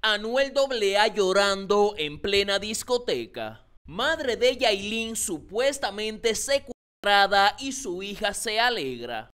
Anuel AA llorando en plena discoteca. Madre de Yailin supuestamente secuestrada y su hija se alegra.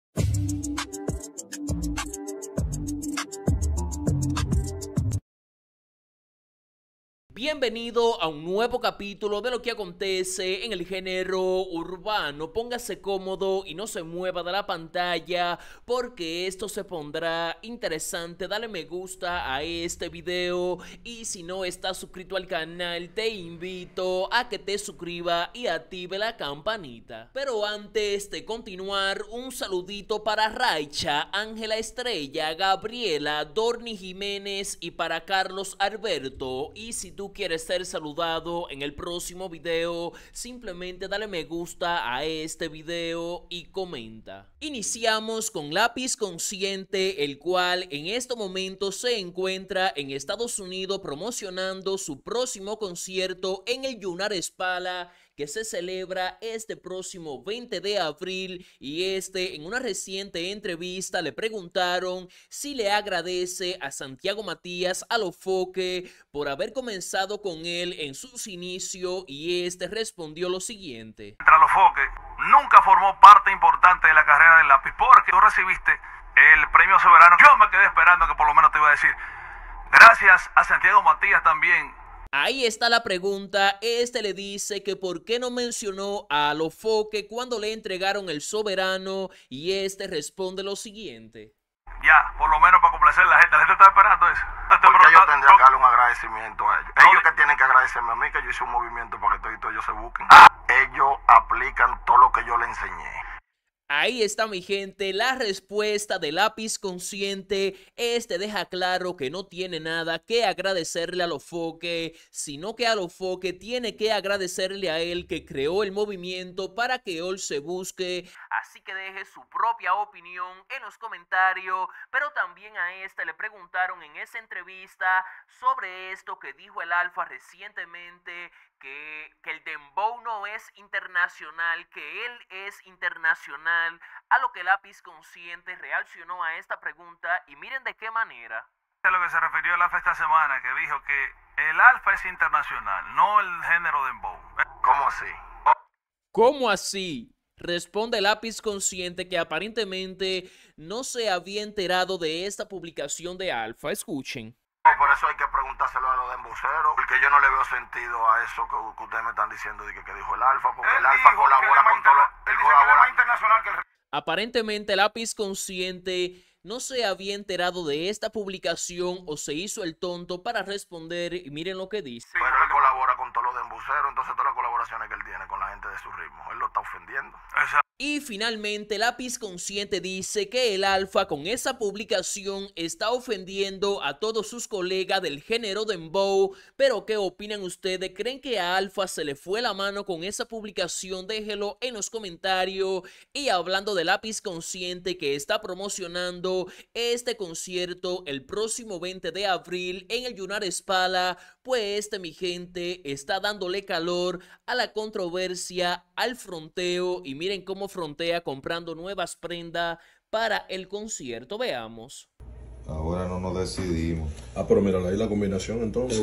Bienvenido a un nuevo capítulo de lo que acontece en el género urbano. Póngase cómodo y no se mueva de la pantalla porque esto se pondrá interesante. Dale me gusta a este video y si no estás suscrito al canal te invito a que te suscribas y active la campanita. Pero antes de continuar, un saludito para Raicha, Ángela Estrella, Gabriela, Dorni Jiménez y para Carlos Alberto. Y si tú quieres ser saludado en el próximo video, simplemente dale me gusta a este video y comenta. Iniciamos con Lápiz Consciente, el cual en este momento se encuentra en Estados Unidos promocionando su próximo concierto en el Yunares Pala, que se celebra este próximo 20 de abril, y en una reciente entrevista le preguntaron si le agradece a Santiago Matías Alofoque por haber comenzado con él en sus inicios, y respondió lo siguiente. Alofoque nunca formó parte importante de la carrera del Lápiz, porque tú recibiste el premio Soberano. Yo me quedé esperando que por lo menos te iba a decir gracias a Santiago Matías también. Ahí está la pregunta. Le dice que por qué no mencionó a Alofoque cuando le entregaron el Soberano, y responde lo siguiente. Ya, por lo menos para complacer a la gente está esperando eso. Porque yo tendría que darle un agradecimiento a ellos. Ellos que tienen que agradecerme a mí, que yo hice un movimiento para que todos ellos se busquen. Ellos aplican todo lo que yo les enseñé. Ahí está, mi gente, la respuesta de Lápiz Consciente. Deja claro que no tiene nada que agradecerle a Alofoque, sino que Alofoque tiene que agradecerle a él, que creó el movimiento para que él se busque. Así que deje su propia opinión en los comentarios. Pero también a le preguntaron en esa entrevista sobre esto que dijo el Alfa recientemente, que el dembow no es internacional, que él es internacional, a lo que Lápiz Consciente reaccionó a esta pregunta, y miren de qué manera. A lo que se refirió el Alfa esta semana, que dijo que el Alfa es internacional, no el género dembow. ¿Cómo así? ¿Cómo así? Responde Lápiz Consciente, que aparentemente no se había enterado de esta publicación de Alfa. Escuchen. Por eso hay que preguntárselo a los demboceros, porque yo no le veo sentido a eso que ustedes me están diciendo de que dijo el Alfa, porque el Alfa colabora con todo. Él colabora más internacional que el... Aparentemente Lápiz Consciente no se había enterado de esta publicación, o se hizo el tonto para responder, y miren lo que dice. Pero él colabora con todos los demboceros, entonces todas las colaboraciones que él tiene con la gente de su ritmo, él lo está ofendiendo. Exacto. Y finalmente Lápiz Consciente dice que el Alfa con esa publicación está ofendiendo a todos sus colegas del género dembow. Pero ¿qué opinan ustedes? ¿Creen que a Alfa se le fue la mano con esa publicación? Déjelo en los comentarios. Y hablando de Lápiz Consciente, que está promocionando este concierto el próximo 20 de abril en el Yunares Pala, pues mi gente, está dándole calor a la controversia, al fronteo, y miren cómo frontea comprando nuevas prendas para el concierto. Veamos. Ahora no nos decidimos. Pero mira, ahí la combinación entonces.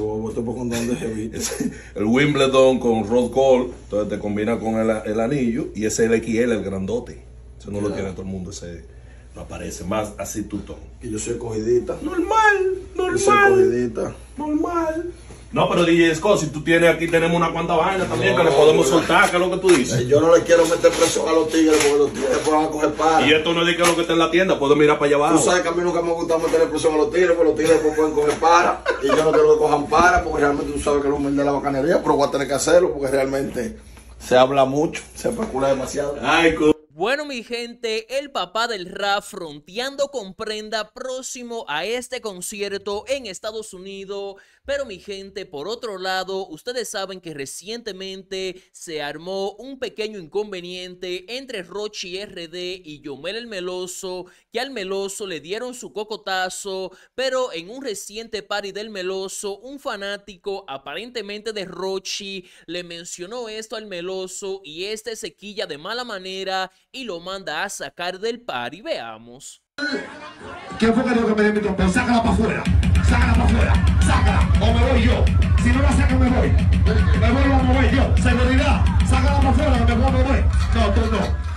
El Wimbledon con Rod Cole, entonces te combina con el anillo, y ese es el XL, el grandote. Eso no lo tiene todo el mundo, ese no aparece más así tutón. Y yo soy escogidita. Normal. Yo soy escogidita. Normal. No, pero DJ Scott, si tú tienes aquí, tenemos una cuanta vaina también que le podemos soltar, que es lo que tú dices. Yo no le quiero meter presión a los tigres, porque los tigres después van a coger para. Y esto no es de que lo que está en la tienda, puedes mirar para allá abajo. Tú sabes que a mí nunca me gusta meterle presión a los tigres, porque los tigres después pueden coger para. Y yo no quiero que cojan para, porque realmente tú sabes que es el humor de la bacanería, pero voy a tener que hacerlo, porque realmente se habla mucho, se especula demasiado. Bueno, mi gente, el papá del rap fronteando con prenda próximo a este concierto en Estados Unidos. Pero mi gente, por otro lado, ustedes saben que recientemente se armó un pequeño inconveniente entre Rochi RD y Yomel el Meloso, que al Meloso le dieron su cocotazo, pero en un reciente party del Meloso, un fanático aparentemente de Rochi le mencionó esto al Meloso, y se quilla de mala manera y lo manda a sacar del party. Veamos. ¿Quién fue que dijo que me dio mi trompeta? Sácala para afuera, sácala para afuera, sácala.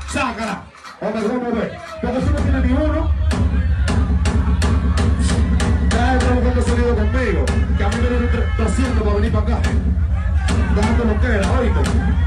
sácala. O me duele ver. Porque si no tiene ni uno. Ya está buscando sonido conmigo. Que a mí me dieron 300 para venir para acá. Dejando lo que era, oíste.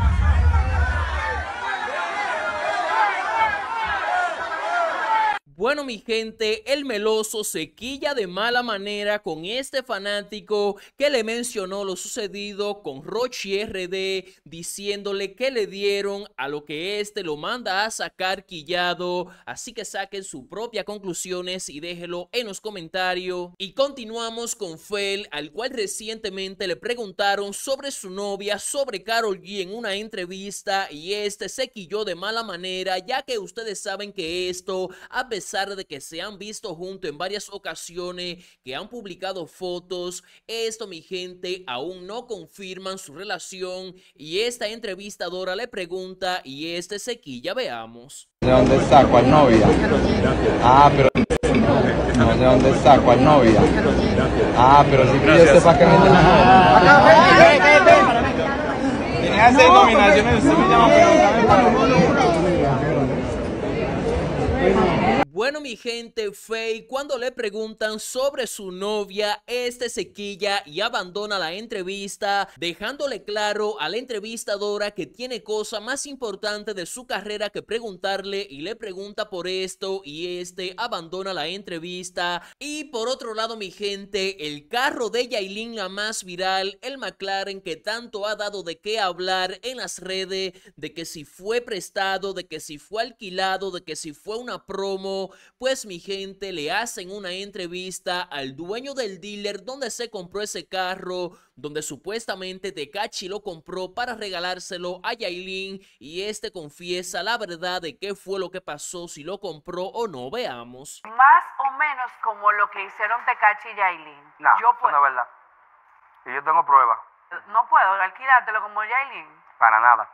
Bueno, mi gente, el meloso se quilla de mala manera con este fanático que le mencionó lo sucedido con Rochi RD, diciéndole que le dieron, a lo que este lo manda a sacar quillado. Así que saquen sus propias conclusiones y déjelo en los comentarios. Y continuamos con Fel, al cual recientemente le preguntaron sobre su novia, sobre Karol G en una entrevista, y este se quilló de mala manera, ya que ustedes saben que esto, a pesar de que se han visto juntos en varias ocasiones, que han publicado fotos, esto, mi gente, aún no confirman su relación. Y esta entrevistadora le pregunta y este se quilla, veamos. ¿De dónde está? ¿Cuál novia? Ah, pero no, ¿de dónde está? ¿Cuál novia? Ah, pero si yo sepa que me tenía que hacer nominaciones, usted me llama a Bueno, mi gente, Faye, cuando le preguntan sobre su novia, este se quilla y abandona la entrevista, dejándole claro a la entrevistadora que tiene cosa más importante de su carrera que preguntarle, y le pregunta por esto y este abandona la entrevista. Y por otro lado, mi gente, el carro de Yailin, la más viral, el McLaren que tanto ha dado de qué hablar en las redes, de que si fue prestado, de que si fue alquilado, de que si fue una promo. Pues, mi gente, le hacen una entrevista al dueño del dealer donde se compró ese carro, donde supuestamente Tekashi lo compró para regalárselo a Yailin, y este confiesa la verdad de qué fue lo que pasó, si lo compró o no. Veamos. Más o menos como lo que hicieron Tekashi y Yailin. No, yo eso no es verdad. Y yo tengo pruebas. No puedo alquilártelo como Yailin. Para nada.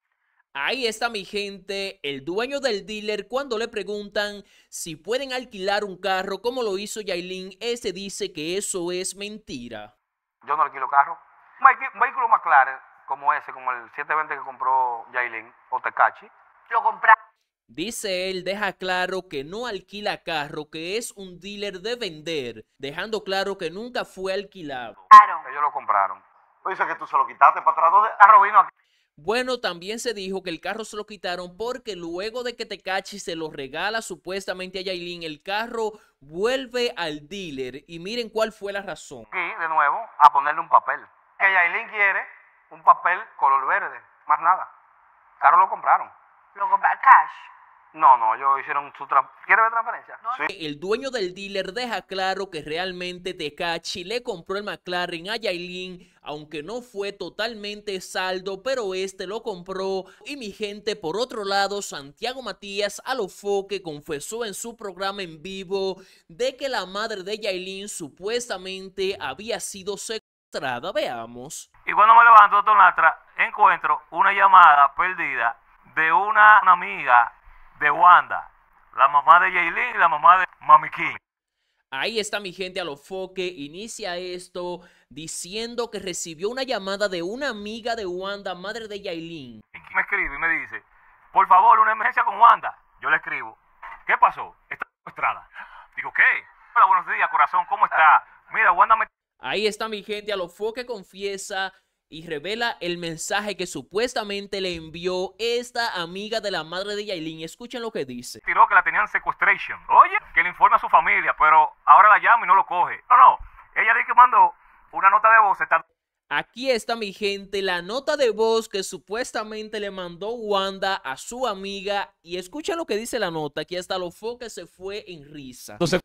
Ahí está, mi gente, el dueño del dealer. Cuando le preguntan si pueden alquilar un carro como lo hizo Yailin, este dice que eso es mentira. Yo no alquilo carro. Un vehículo McLaren como ese, como el 720 que compró Yailin o Tekashi, Lo compraron. Dice él, deja claro que no alquila carro, que es un dealer de vender, dejando claro que nunca fue alquilado. ellos lo compraron. Dice que tú se lo quitaste para atrás. ¿Dónde? Carro vino aquí. Bueno, también se dijo que el carro se lo quitaron porque luego de que Tekashi se lo regala supuestamente a Yailin, el carro vuelve al dealer. Y miren cuál fue la razón. Aquí, de nuevo, a ponerle un papel. Que Yailin quiere un papel color verde, más nada. El carro lo compraron. Lo compraron cash. No, ellos hicieron su ¿Quiere ver transferencia? No. Sí. El dueño del dealer deja claro que realmente Tekashi le compró el McLaren a Yailin, aunque no fue totalmente saldo, pero este lo compró. Y, mi gente, por otro lado, Santiago Matías Alofoque confesó en su programa en vivo de que la madre de Yailin supuestamente había sido secuestrada. Veamos. Y cuando me levanto, Tonatra, encuentro una llamada perdida de una amiga de Wanda, la mamá de Yailin y la mamá de Mami King. Ahí está, mi gente, Alofoque inicia esto diciendo que recibió una llamada de una amiga de Wanda, madre de Yailin. Me escribe y me dice, por favor, una emergencia con Wanda. Yo le escribo, ¿qué pasó? Está secuestrada. Digo, ¿qué? Hola, buenos días, corazón, ¿cómo está? Mira, Wanda me... Ahí está, mi gente, Alofoque confiesa y revela el mensaje que supuestamente le envió esta amiga de la madre de Yailin. Escuchen lo que dice. tiró que la tenían sequestration. Oye, que le informe a su familia, pero ahora la llama y no lo coge. No, ella dice que mandó una nota de voz. Aquí está, mi gente, la nota de voz que supuestamente le mandó Wanda a su amiga. Y escuchen lo que dice la nota. Aquí está, Alofoque se fue en risa. Entonces,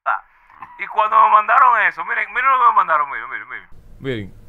y cuando me mandaron eso, miren lo que me mandaron, miren.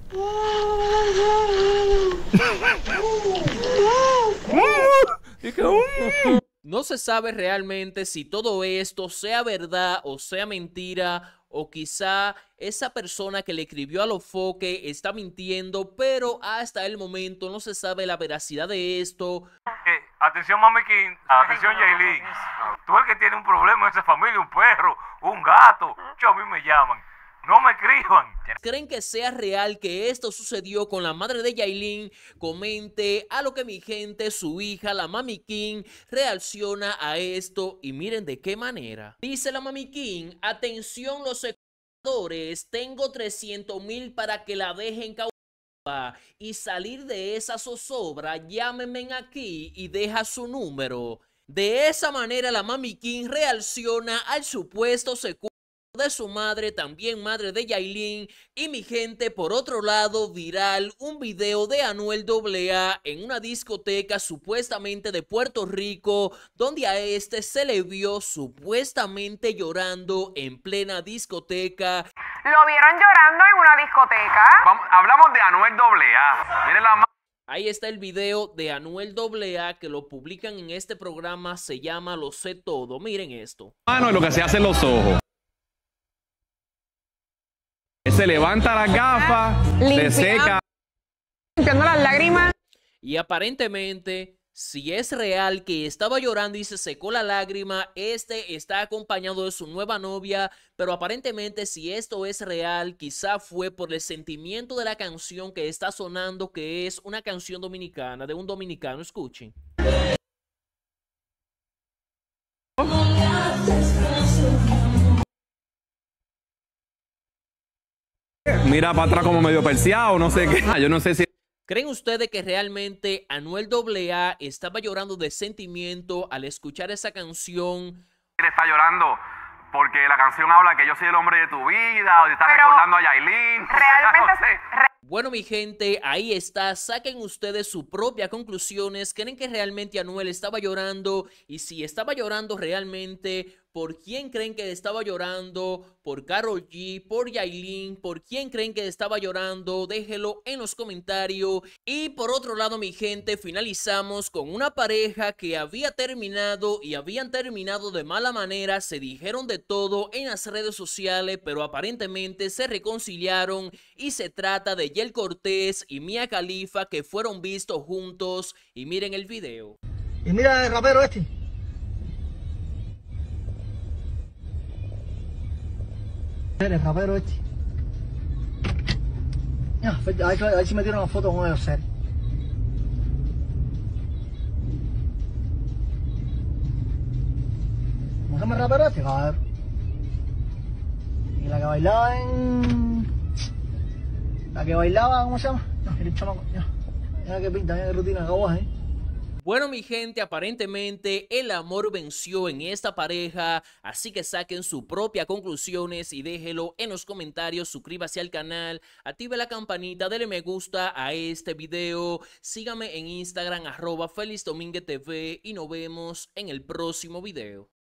No se sabe realmente si todo esto sea verdad o sea mentira, o quizá esa persona que le escribió a Alofoque está mintiendo, pero hasta el momento no se sabe la veracidad de esto. Atención, Mami King, atención, Yailin. Tú el que tiene un problema en esa familia, un perro, un gato, a mí me llaman. No me escriban. ¿Creen que sea real que esto sucedió con la madre de Yailin? Comente a lo que mi gente, su hija, la Mami King, reacciona a esto y miren de qué manera. Dice la Mami King, atención los secuestradores, tengo 300,000 para que la dejen cautiva y salir de esa zozobra, llámenme aquí y deja su número. De esa manera la Mami King reacciona al supuesto secuestro de su madre, también madre de Yailin. Y mi gente, por otro lado, viral un video de Anuel AA en una discoteca supuestamente de Puerto Rico, donde a este se le vio supuestamente llorando en plena discoteca. ¿Lo vieron llorando en una discoteca? Hablamos de Anuel AA. Miren la Ahí está el video de Anuel AA que lo publican en este programa, se llama Lo Sé Todo. Miren esto. Mano, lo que se hace en los ojos. Se levanta las gafas, se seca. Limpiando las lágrimas. Y aparentemente, si es real que estaba llorando y se secó la lágrima, este está acompañado de su nueva novia, pero aparentemente si esto es real, quizá fue por el sentimiento de la canción que está sonando, que es una canción dominicana, de un dominicano. Escuchen. Mira para atrás como medio perseado, no sé qué. Yo no sé si... ¿Creen ustedes que realmente Anuel AA estaba llorando de sentimiento al escuchar esa canción? está llorando porque la canción habla que yo soy el hombre de tu vida, o estás recordando a Yailin. Realmente... No sé. Bueno, mi gente, ahí está. Saquen ustedes sus propias conclusiones. ¿Creen que realmente Anuel estaba llorando? Y si estaba llorando realmente, ¿por quién creen que estaba llorando? ¿Por Karol G? ¿Por Yailin? ¿Por quién creen que estaba llorando? Déjelo en los comentarios. Y por otro lado, mi gente, finalizamos con una pareja que había terminado y habían terminado de mala manera. Se dijeron de todo en las redes sociales, pero aparentemente se reconciliaron y se trata de Yel Cortés y Mia Khalifa, que fueron vistos juntos. Y miren el video. Y mira el rapero este. El rapero este. Ahí sí me dieron una foto con ellos, ser. ¿Cómo se llama el rapero este, cabrón? Y la que bailaba La que bailaba, ¿cómo se llama? No, el chamaco, mira qué pinta, mira qué rutina acabó, ¿eh? Bueno, mi gente, aparentemente el amor venció en esta pareja, así que saquen sus propias conclusiones y déjelo en los comentarios. Suscríbase al canal, active la campanita, denle me gusta a este video, sígame en Instagram @FelixDominguezTV y nos vemos en el próximo video.